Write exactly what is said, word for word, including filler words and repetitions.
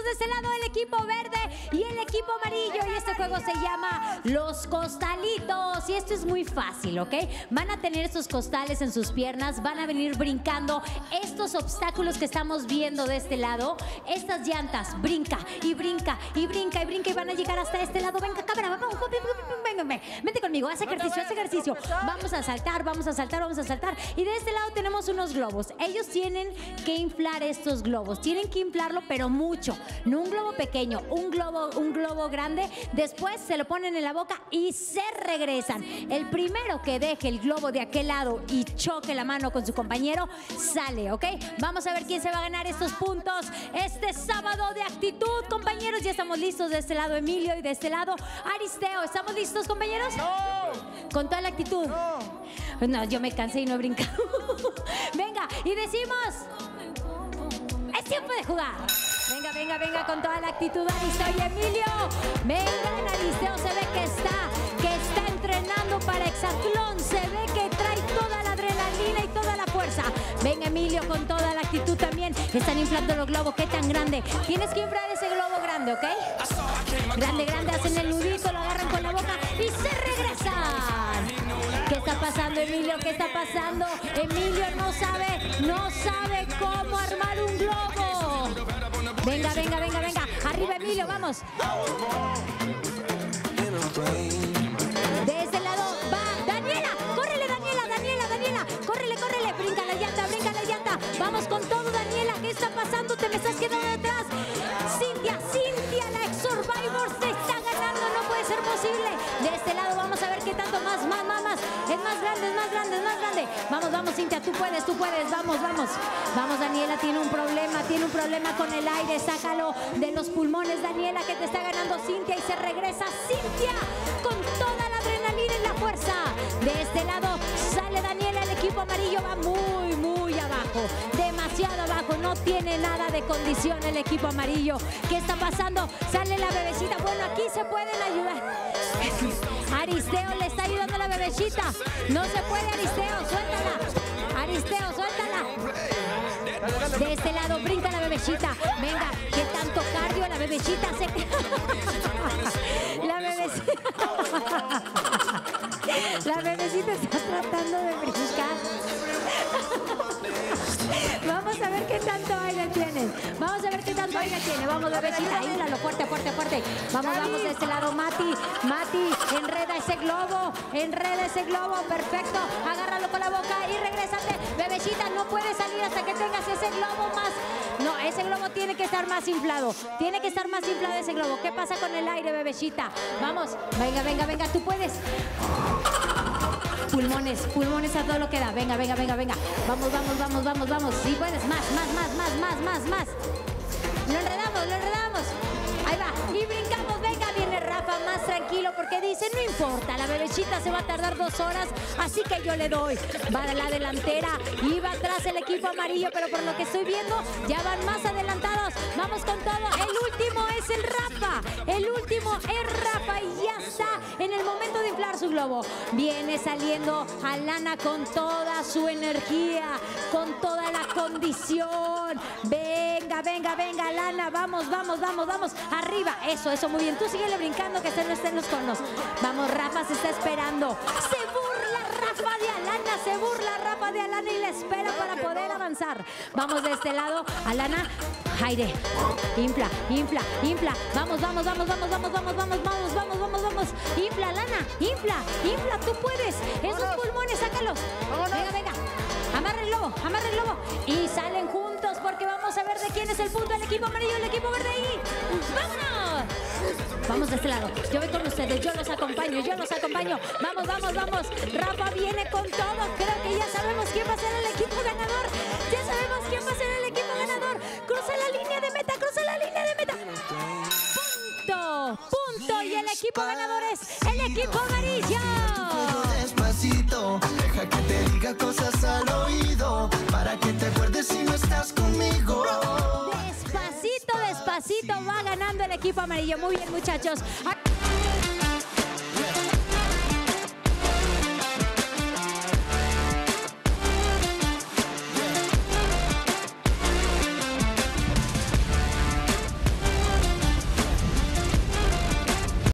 de este lado el equipo verde y el equipo amarillo. Y este juego se llama Los Costalitos. Y esto es muy fácil, ¿ok? Van a tener estos costales en sus piernas, van a venir brincando estos obstáculos que estamos viendo de este lado. Estas llantas, brinca y brinca y brinca y brinca y van a llegar hasta este lado. Venga, cámara, vamos, venga, vente conmigo, haz ejercicio, haz ejercicio. Vamos a saltar, vamos a saltar, vamos a saltar. Y de este lado tenemos unos globos. Ellos tienen que inflar estos globos. Tienen que inflarlo, pero mucho. No un globo pequeño, un globo, un globo grande. Después se lo ponen en la boca y se regresan. El primero que deje el globo de aquel lado y choque la mano con su compañero, sale, ¿ok? Vamos a ver quién se va a ganar estos puntos este sábado de actitud, compañeros. Ya estamos listos de este lado, Emilio, y de este lado, Aristeo. ¿Estamos listos, compañeros? ¡No! Con toda la actitud. ¡No! No, yo me cansé y no he brincado. Venga, y decimos... ¡Es tiempo de jugar! Venga, venga, venga, con toda la actitud, Aristeo y Emilio. Vengan, Aristeo se ve que está, que está entrenando para hexatlón. Se ve que trae toda la adrenalina y toda la fuerza. Venga, Emilio, con toda la actitud también. Están inflando los globos. ¿Qué tan grande? Tienes que inflar ese globo grande, ¿ok? Grande, grande, hacen el nudito, lo agarran con la boca y se regresan. ¿Qué está pasando, Emilio? ¿Qué está pasando? Emilio no sabe, no sabe cómo armar un globo. Venga, venga, venga, venga. Arriba, Emilio, vamos. De este lado va Daniela. Córrele, Daniela, Daniela, Daniela. Córrele, córrele. Brinca la llanta, brinca la llanta. Vamos con todo, Daniela. ¿Qué está pasando? Te me estás quedando detrás. Cintia, Cintia, la ex Survivor se está ganando. No puede ser posible. De este lado vamos a ver qué tanto más, más, más, más. Es más grande, es más grande, es más grande. Vamos, vamos, Cintia, tú puedes, tú puedes. Vamos, vamos. Vamos, Daniela, tiene un problema, tiene un problema con el aire. Sácalo de los pulmones, Daniela, que te está ganando Cintia y se regresa Cintia con toda la adrenalina y la fuerza. De este lado sale Daniela, el equipo amarillo va muy, muy abajo. Demasiado abajo, no tiene nada de condición el equipo amarillo. ¿Qué está pasando? Sale la bebecita. Bueno, aquí se pueden ayudar. Aristeo le está ayudando a la bebecita. No se puede, Aristeo, suéltala. Aristeo, suéltala. De este lado brinca la bebecita. Venga, ¿qué tanto cardio? La bebecita se... La bebecita... La bebecita está tratando de brincar. Vamos a ver qué tanto aire tiene. Vamos a ver qué tanto aire tiene. Vamos, bebecita, ayúdalo, fuerte, fuerte, fuerte. Vamos, vamos de este lado, Mati. Mati, enreda ese globo. Enreda ese globo, perfecto. Agárralo con la boca y regrésate. Bebecita, no puedes salir hasta que tengas ese globo más. No, ese globo tiene que estar más inflado. Tiene que estar más inflado ese globo. ¿Qué pasa con el aire, bebecita? Vamos, venga, venga, venga, tú puedes. Pulmones, pulmones a todo lo que da. Venga, venga, venga, venga. Vamos, vamos, vamos, vamos, vamos. Sí puedes, más, más, más, más, más, más, más. Lo enredamos, lo enredamos. Ahí va. Y brincamos, venga, viene Rafa más tranquilo porque dice, no importa, la bebecita se va a tardar dos horas, así que yo le doy. Va a la delantera y va atrás el equipo amarillo, pero por lo que estoy viendo, ya van más adelantados. Vamos con todo. El último es el Rafa. El último es Rafa y ya está en el momento de inflar su globo. Viene saliendo Alana con toda su energía, con toda la condición. Venga, venga, venga, Alana. Vamos, vamos, vamos, vamos. Arriba. Eso, eso, muy bien. Tú síguele brincando que se no estén los conos. Vamos, Rafa se está esperando. Se burla Rafa de Alana, se burla Rafa de Alana y la espera para poder avanzar. Vamos de este lado, Alana. Aire. Infla, infla, infla. Vamos, vamos, vamos, vamos, vamos, vamos, vamos, vamos, vamos, vamos, vamos. Infla, Alana, infla, infla, tú puedes. Esos pulmones, sácalos. Venga, venga. Amarra el globo, amarra el globo. Y salen juntos porque vamos a ver de quién es el punto. El equipo amarillo, el equipo verde ahí. ¡Vámonos! Vamos de este lado. Yo voy con ustedes, yo los acompaño, yo los acompaño. Vamos, vamos, vamos. Rafa viene con todo. Creo que ya sabemos quién va a ser el equipo ganador. Ya sabemos quién va a ser el equipo ganador. Cruza la línea de meta, cruza la línea de meta. Punto, punto. Y el equipo ganador es el equipo amarillo. Despacito, deja que te diga cosas al oído, para que te acuerdes si no estás conmigo. Despacito, despacito va ganando el equipo amarillo. Muy bien, muchachos.